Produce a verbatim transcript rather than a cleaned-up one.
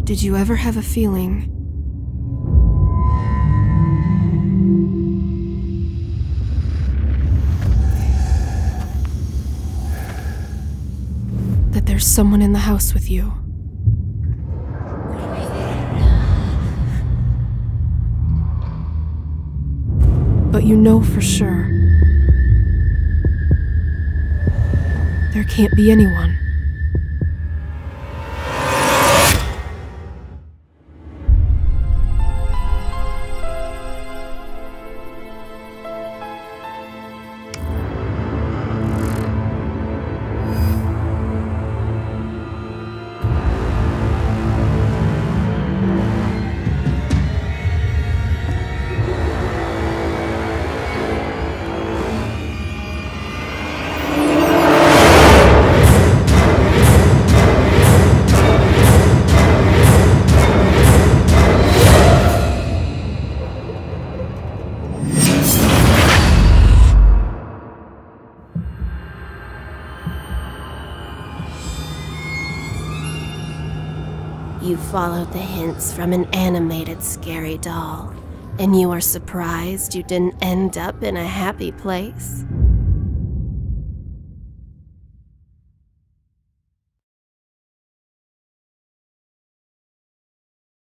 Did you ever have a feeling that there's someone in the house with you? But you know for sure there can't be anyone. You followed the hints from an animated scary doll, and you are surprised you didn't end up in a happy place?